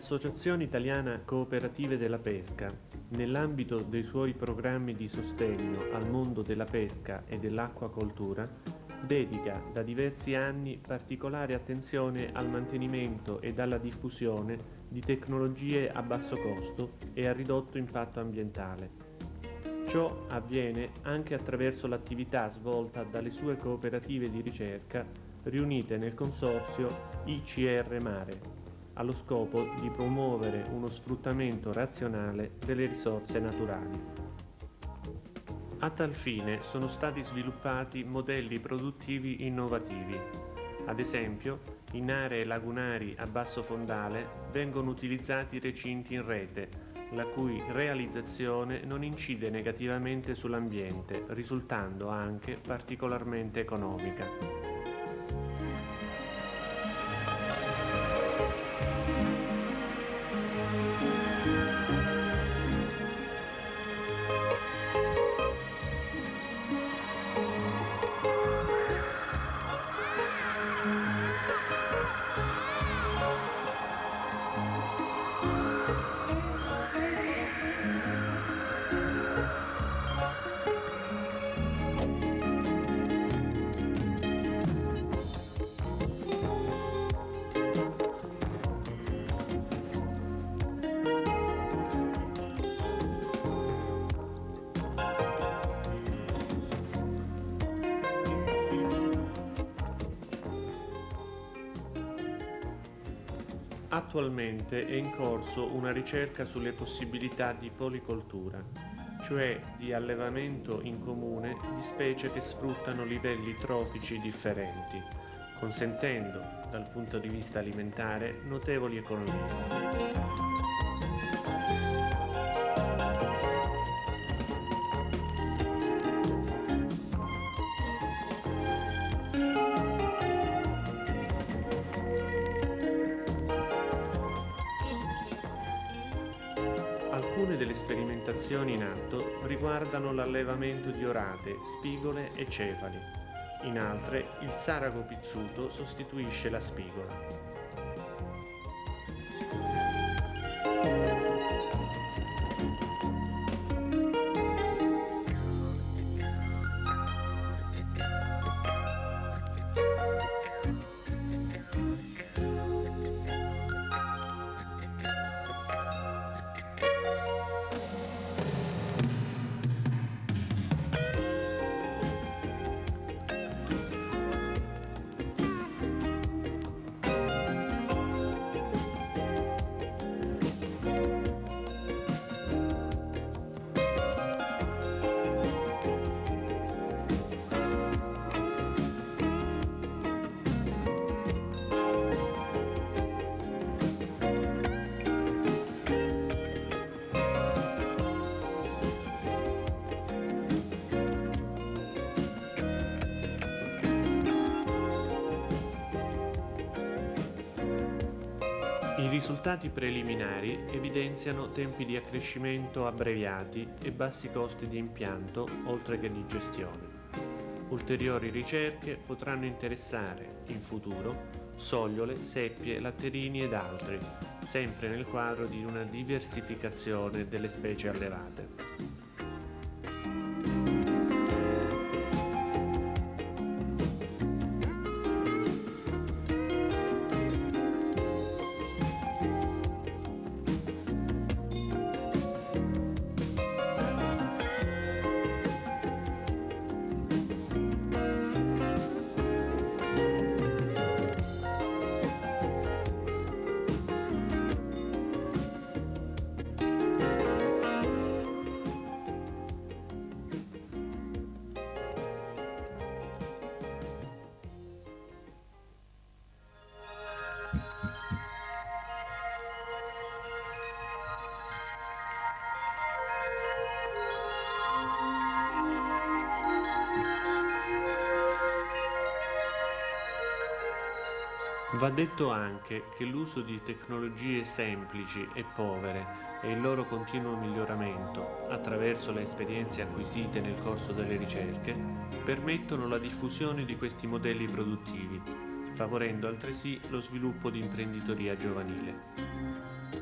L'Associazione Italiana Cooperative della Pesca, nell'ambito dei suoi programmi di sostegno al mondo della pesca e dell'acquacoltura, dedica da diversi anni particolare attenzione al mantenimento ed alla diffusione di tecnologie a basso costo e a ridotto impatto ambientale. Ciò avviene anche attraverso l'attività svolta dalle sue cooperative di ricerca riunite nel consorzio ICR Mare, allo scopo di promuovere uno sfruttamento razionale delle risorse naturali. A tal fine sono stati sviluppati modelli produttivi innovativi. Ad esempio, in aree lagunari a basso fondale vengono utilizzati recinti in rete, la cui realizzazione non incide negativamente sull'ambiente, risultando anche particolarmente economica. Attualmente è in corso una ricerca sulle possibilità di policoltura, cioè di allevamento in comune di specie che sfruttano livelli trofici differenti, consentendo, dal punto di vista alimentare, notevoli economie. Alcune delle sperimentazioni in atto riguardano l'allevamento di orate, spigole e cefali. In altre, il sarago pizzuto sostituisce la spigola. I risultati preliminari evidenziano tempi di accrescimento abbreviati e bassi costi di impianto, oltre che di gestione. Ulteriori ricerche potranno interessare, in futuro, sogliole, seppie, latterini ed altri, sempre nel quadro di una diversificazione delle specie allevate. Va detto anche che l'uso di tecnologie semplici e povere e il loro continuo miglioramento, attraverso le esperienze acquisite nel corso delle ricerche, permettono la diffusione di questi modelli produttivi, favorendo altresì lo sviluppo di imprenditoria giovanile.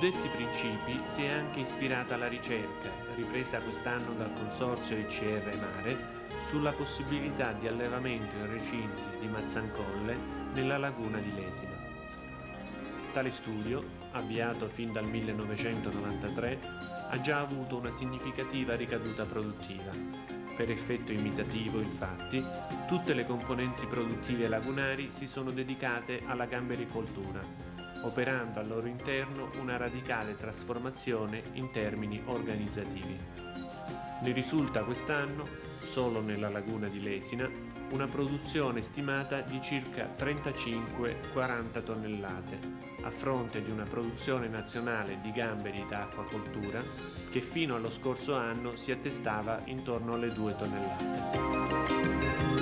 suddetti principi si è anche ispirata la ricerca, ripresa quest'anno dal Consorzio ICR Mare, sulla possibilità di allevamento in recinti di Mazzancolle nella laguna di Lesina. Tale studio, avviato fin dal 1993, ha già avuto una significativa ricaduta produttiva. Per effetto imitativo, infatti, tutte le componenti produttive lagunari si sono dedicate alla gambericoltura, operando al loro interno una radicale trasformazione in termini organizzativi. Ne risulta quest'anno, solo nella laguna di Lesina, una produzione stimata di circa 35-40 tonnellate, a fronte di una produzione nazionale di gamberi da acquacoltura che fino allo scorso anno si attestava intorno alle 2 tonnellate.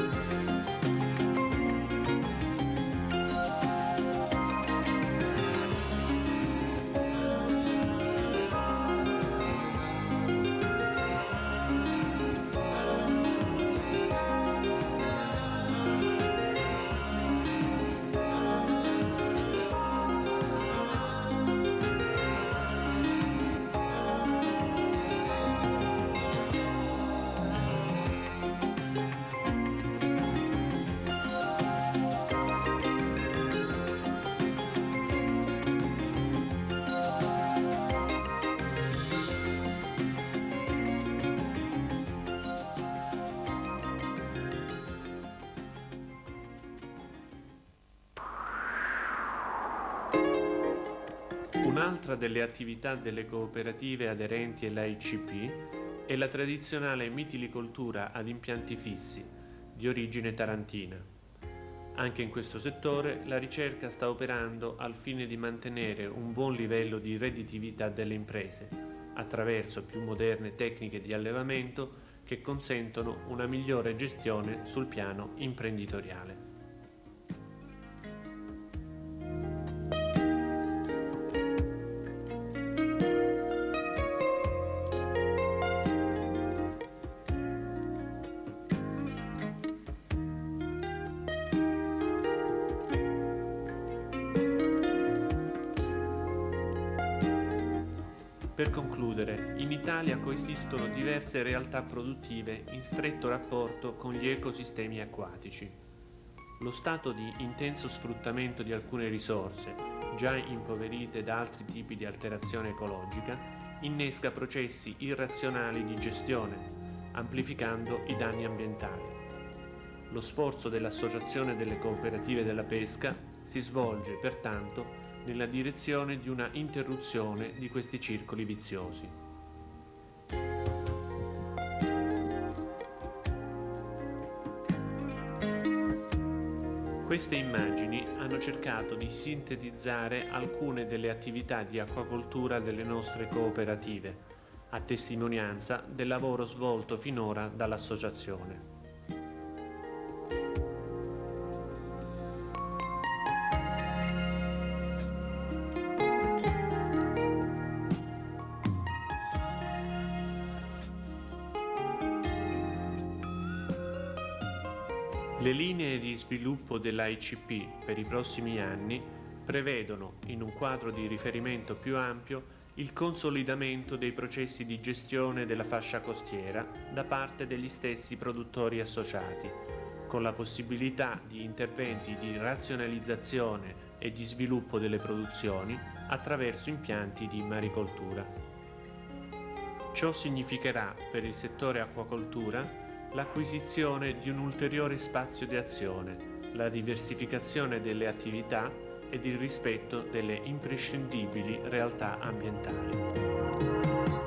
Un'altra delle attività delle cooperative aderenti all'AICP è la tradizionale mitilicoltura ad impianti fissi, di origine tarantina. Anche in questo settore la ricerca sta operando al fine di mantenere un buon livello di redditività delle imprese, attraverso più moderne tecniche di allevamento che consentono una migliore gestione sul piano imprenditoriale. Per concludere, in Italia coesistono diverse realtà produttive in stretto rapporto con gli ecosistemi acquatici. Lo stato di intenso sfruttamento di alcune risorse, già impoverite da altri tipi di alterazione ecologica, innesca processi irrazionali di gestione, amplificando i danni ambientali. Lo sforzo dell'Associazione delle Cooperative della Pesca si svolge, pertanto, nella direzione di una interruzione di questi circoli viziosi. Queste immagini hanno cercato di sintetizzare alcune delle attività di acquacoltura delle nostre cooperative, a testimonianza del lavoro svolto finora dall'Associazione. Le linee di sviluppo dell'AICP per i prossimi anni prevedono, in un quadro di riferimento più ampio, il consolidamento dei processi di gestione della fascia costiera da parte degli stessi produttori associati, con la possibilità di interventi di razionalizzazione e di sviluppo delle produzioni attraverso impianti di maricoltura. Ciò significherà per il settore acquacoltura l'acquisizione di un ulteriore spazio di azione, la diversificazione delle attività ed il rispetto delle imprescindibili realtà ambientali.